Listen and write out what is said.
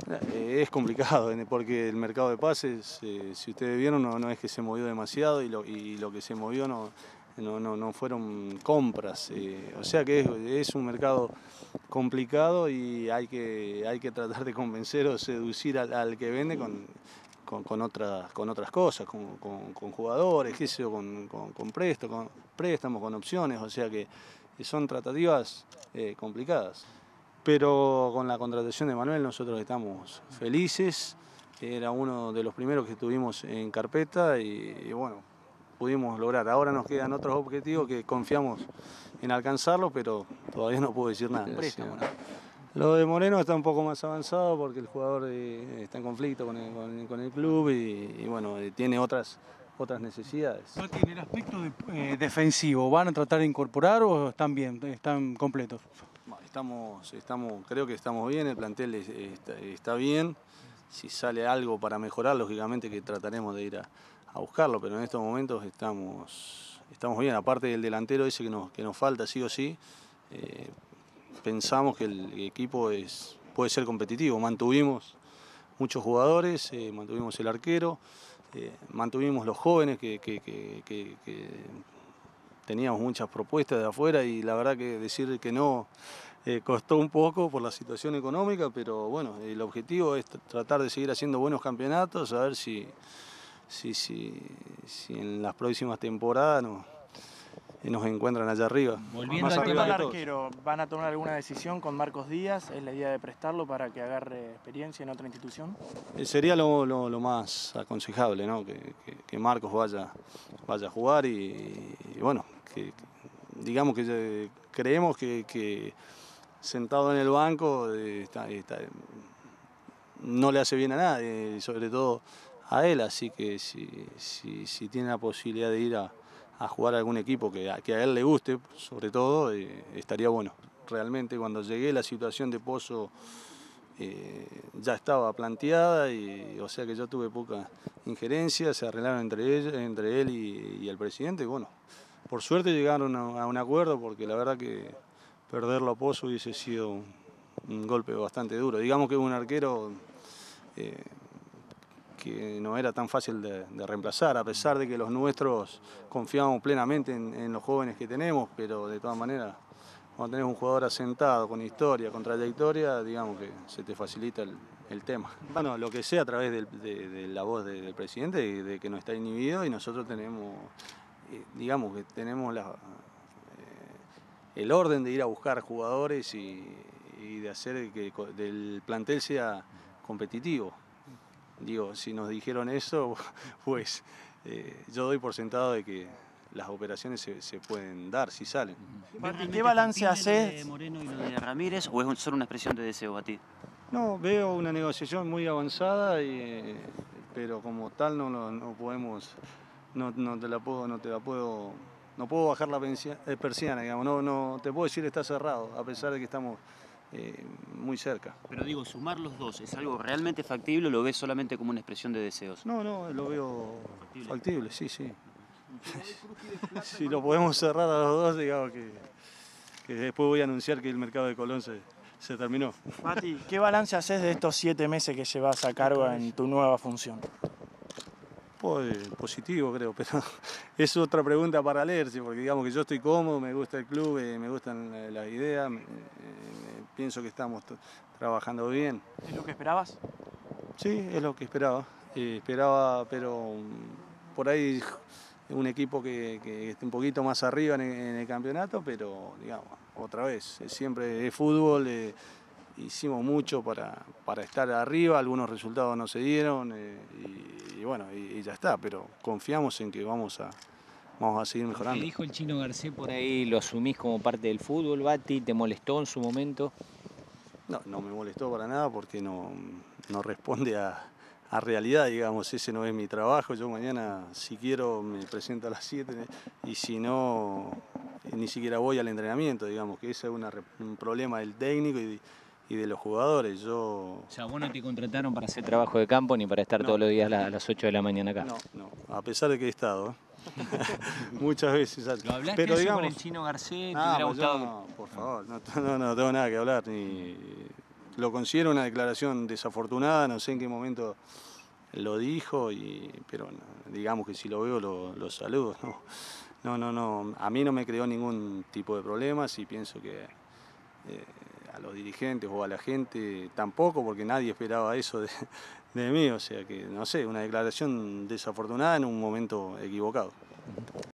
Es complicado porque el mercado de pases, si ustedes vieron, no es que se movió demasiado y lo que se movió no fueron compras. O sea que es un mercado complicado y hay que tratar de convencer o seducir al que vende con otras cosas, con jugadores, qué sé yo, con préstamos, con opciones. O sea que son tratativas complicadas. Pero con la contratación de Manuel nosotros estamos felices, era uno de los primeros que tuvimos en carpeta y bueno, pudimos lograr. Ahora nos quedan otros objetivos que confiamos en alcanzarlos, pero todavía no puedo decir nada. Préstamo, ¿no? Lo de Moreno está un poco más avanzado porque el jugador está en conflicto con el club y bueno, tiene otras necesidades. Mati, en el aspecto defensivo, ¿van a tratar de incorporar o están bien, están completos? Creo que estamos bien, el plantel está bien. Si sale algo para mejorar, lógicamente que trataremos de ir a buscarlo, pero en estos momentos estamos bien. Aparte del delantero ese que nos falta sí o sí, pensamos que el equipo puede ser competitivo. Mantuvimos muchos jugadores, mantuvimos el arquero, mantuvimos los jóvenes que teníamos muchas propuestas de afuera y la verdad que decir que no costó un poco por la situación económica, pero bueno, el objetivo es tratar de seguir haciendo buenos campeonatos, a ver si en las próximas temporadas nos encuentran allá arriba. Volviendo al tema del arquero, ¿van a tomar alguna decisión con Marcos Díaz? ¿Es la idea de prestarlo para que agarre experiencia en otra institución? Sería lo más aconsejable, ¿no? Que Marcos vaya a jugar y bueno, digamos que creemos que sentado en el banco no le hace bien a nadie, sobre todo a él, así que si tiene la posibilidad de ir a jugar a algún equipo que a él le guste, sobre todo, estaría bueno. Realmente cuando llegué la situación de Pozo ya estaba planteada, o sea que yo tuve poca injerencia, se arreglaron entre él y el presidente, y bueno, por suerte llegaron a un acuerdo porque la verdad que perderlo a Pozo hubiese sido un golpe bastante duro. Digamos que es un arquero que no era tan fácil de reemplazar, a pesar de que los nuestros confiamos plenamente en los jóvenes que tenemos, pero de todas maneras, cuando tenés un jugador asentado, con historia, con trayectoria, digamos que se te facilita el tema. Bueno, lo que sea a través de la voz del presidente, de que no está inhibido y nosotros tenemos, digamos que tenemos el orden de ir a buscar jugadores y de hacer que el plantel sea competitivo. Digo, si nos dijeron eso, pues yo doy por sentado de que las operaciones se pueden dar si salen. ¿Y qué balance haces? ¿De Moreno y lo de Ramírez o es solo una expresión de deseo, Bati? No, veo una negociación muy avanzada, pero como tal no podemos, no puedo bajar la persiana, digamos, no te puedo decir está cerrado, a pesar de que estamos muy cerca. Pero digo, sumar los dos, ¿es algo realmente factible o lo ves solamente como una expresión de deseos? No, lo veo factible, sí. Si lo podemos cerrar a los dos, digamos que después voy a anunciar que el mercado de Colón se terminó. Mati, ¿qué balance haces de estos 7 meses que llevas a cargo en tu nueva función? Pues positivo creo, pero es otra pregunta para leerse, porque digamos que yo estoy cómodo, me gusta el club, me gustan las ideas, pienso que estamos trabajando bien. ¿Es lo que esperabas? Sí, es lo que esperaba. Esperaba, pero por ahí un equipo que esté un poquito más arriba en el campeonato, pero digamos, otra vez, siempre es fútbol, hicimos mucho para estar arriba, algunos resultados no se dieron y bueno, y ya está, pero confiamos en que vamos a seguir mejorando. ¿Qué dijo el Chino Garcés por ahí? ¿Lo asumís como parte del fútbol, Bati? ¿Te molestó en su momento? No me molestó para nada porque no responde a realidad, digamos, ese no es mi trabajo. Yo mañana, si quiero, me presento a las 7 y si no, ni siquiera voy al entrenamiento, digamos, que ese es un problema del técnico y de los jugadores. O sea, vos no te contrataron para hacer trabajo de campo ni para estar todos los días a las 8 de la mañana acá. No, a pesar de que he estado, muchas veces. ¿Lo hablaste pero eso digamos, con el Chino Garcés? ¿Te hubiera gustado? No, por favor, no tengo nada que hablar. lo considero una declaración desafortunada, no sé en qué momento lo dijo, pero no, digamos que si lo veo lo saludo. No, a mí no me creó ningún tipo de problemas y pienso que a los dirigentes o a la gente tampoco, porque nadie esperaba eso de mí, o sea que no sé, una declaración desafortunada en un momento equivocado.